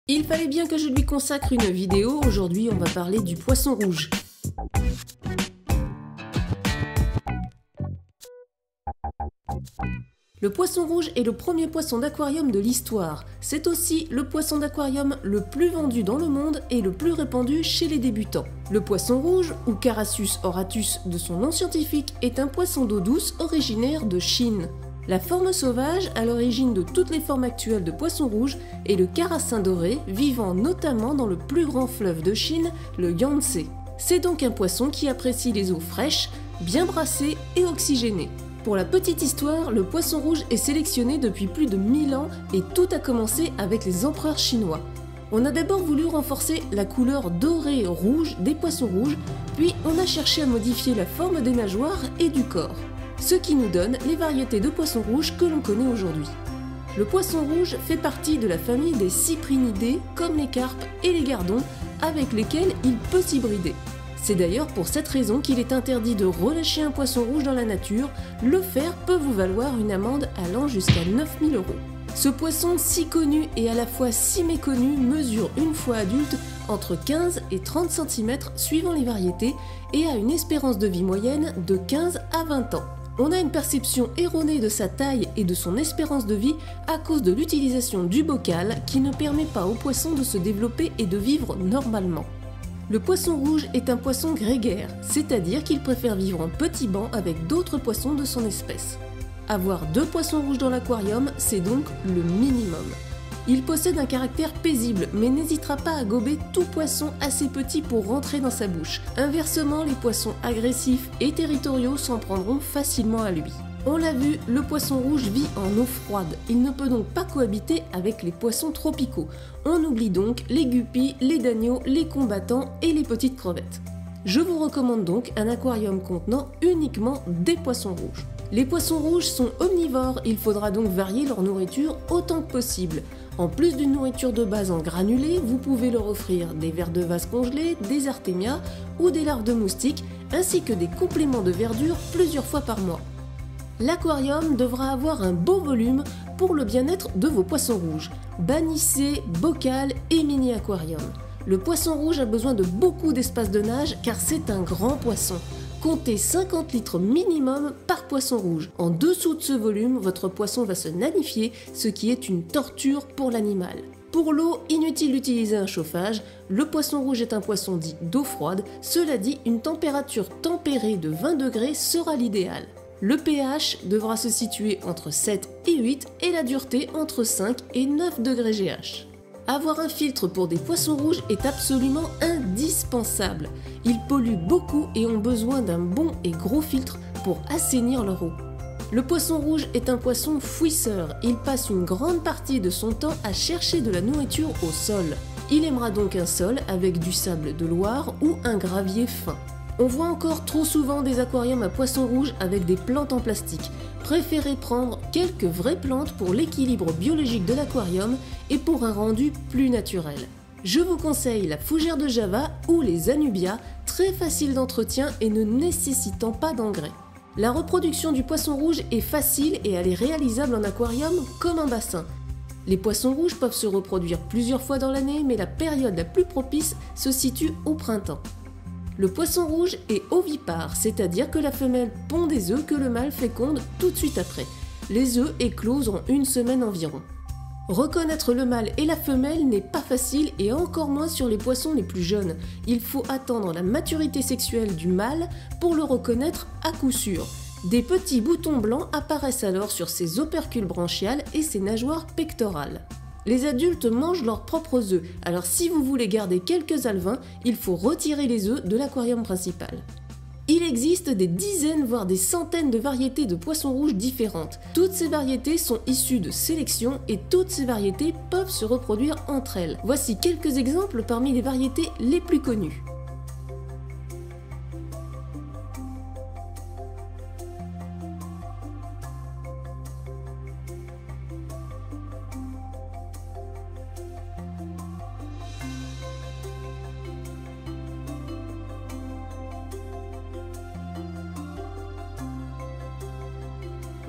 Il fallait bien que je lui consacre une vidéo. Aujourd'hui, on va parler du poisson rouge. Le poisson rouge est le premier poisson d'aquarium de l'histoire. C'est aussi le poisson d'aquarium le plus vendu dans le monde et le plus répandu chez les débutants. Le poisson rouge, ou Carasus auratus de son nom scientifique, est un poisson d'eau douce originaire de Chine. La forme sauvage, à l'origine de toutes les formes actuelles de poisson rouge, est le carassin doré, vivant notamment dans le plus grand fleuve de Chine, le Yangtze. C'est donc un poisson qui apprécie les eaux fraîches, bien brassées et oxygénées. Pour la petite histoire, le poisson rouge est sélectionné depuis plus de 1000 ans et tout a commencé avec les empereurs chinois. On a d'abord voulu renforcer la couleur dorée-rouge des poissons rouges, puis on a cherché à modifier la forme des nageoires et du corps. Ce qui nous donne les variétés de poissons rouges que l'on connaît aujourd'hui. Le poisson rouge fait partie de la famille des cyprinidés comme les carpes et les gardons avec lesquels il peut s'hybrider. C'est d'ailleurs pour cette raison qu'il est interdit de relâcher un poisson rouge dans la nature. Le faire peut vous valoir une amende allant jusqu'à 9 000 €. Ce poisson si connu et à la fois si méconnu mesure une fois adulte entre 15 et 30 cm suivant les variétés et a une espérance de vie moyenne de 15 à 20 ans. On a une perception erronée de sa taille et de son espérance de vie à cause de l'utilisation du bocal qui ne permet pas au poisson de se développer et de vivre normalement. Le poisson rouge est un poisson grégaire, c'est-à-dire qu'il préfère vivre en petits bancs avec d'autres poissons de son espèce. Avoir 2 poissons rouges dans l'aquarium, c'est donc le minimum. Il possède un caractère paisible, mais n'hésitera pas à gober tout poisson assez petit pour rentrer dans sa bouche. Inversement, les poissons agressifs et territoriaux s'en prendront facilement à lui. On l'a vu, le poisson rouge vit en eau froide. Il ne peut donc pas cohabiter avec les poissons tropicaux. On oublie donc les guppies, les dagneaux, les combattants et les petites crevettes. Je vous recommande donc un aquarium contenant uniquement des poissons rouges. Les poissons rouges sont omnivores, il faudra donc varier leur nourriture autant que possible. En plus d'une nourriture de base en granulés, vous pouvez leur offrir des vers de vase congelés, des artémias ou des larves de moustiques, ainsi que des compléments de verdure plusieurs fois par mois. L'aquarium devra avoir un beau volume pour le bien-être de vos poissons rouges. Bannissez bocal et mini-aquarium. Le poisson rouge a besoin de beaucoup d'espace de nage car c'est un grand poisson. Comptez 50 litres minimum par poisson rouge. En dessous de ce volume, votre poisson va se nanifier, ce qui est une torture pour l'animal. Pour l'eau, inutile d'utiliser un chauffage. Le poisson rouge est un poisson dit d'eau froide. Cela dit, une température tempérée de 20 degrés sera l'idéal. Le pH devra se situer entre 7 et 8 et la dureté entre 5 et 9 degrés GH. Avoir un filtre pour des poissons rouges est absolument indispensable. Ils polluent beaucoup et ont besoin d'un bon et gros filtre pour assainir leur eau. Le poisson rouge est un poisson fouisseur. Il passe une grande partie de son temps à chercher de la nourriture au sol. Il aimera donc un sol avec du sable de Loire ou un gravier fin. On voit encore trop souvent des aquariums à poissons rouges avec des plantes en plastique. Préférez prendre quelques vraies plantes pour l'équilibre biologique de l'aquarium et pour un rendu plus naturel. Je vous conseille la fougère de Java ou les anubias, très faciles d'entretien et ne nécessitant pas d'engrais. La reproduction du poisson rouge est facile et elle est réalisable en aquarium comme en bassin. Les poissons rouges peuvent se reproduire plusieurs fois dans l'année, mais la période la plus propice se situe au printemps. Le poisson rouge est ovipare, c'est-à-dire que la femelle pond des œufs que le mâle féconde tout de suite après. Les œufs éclosent en 1 semaine environ. Reconnaître le mâle et la femelle n'est pas facile et encore moins sur les poissons les plus jeunes. Il faut attendre la maturité sexuelle du mâle pour le reconnaître à coup sûr. Des petits boutons blancs apparaissent alors sur ses opercules branchiales et ses nageoires pectorales. Les adultes mangent leurs propres œufs, alors si vous voulez garder quelques alevins, il faut retirer les œufs de l'aquarium principal. Il existe des dizaines voire des centaines de variétés de poissons rouges différentes. Toutes ces variétés sont issues de sélection et toutes ces variétés peuvent se reproduire entre elles. Voici quelques exemples parmi les variétés les plus connues.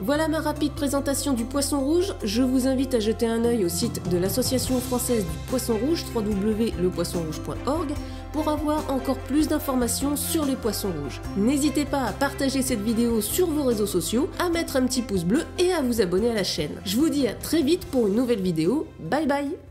Voilà ma rapide présentation du poisson rouge. Je vous invite à jeter un œil au site de l'association française du poisson rouge, www.lepoissonrouge.org, pour avoir encore plus d'informations sur les poissons rouges. N'hésitez pas à partager cette vidéo sur vos réseaux sociaux, à mettre un petit pouce bleu et à vous abonner à la chaîne. Je vous dis à très vite pour une nouvelle vidéo. Bye bye!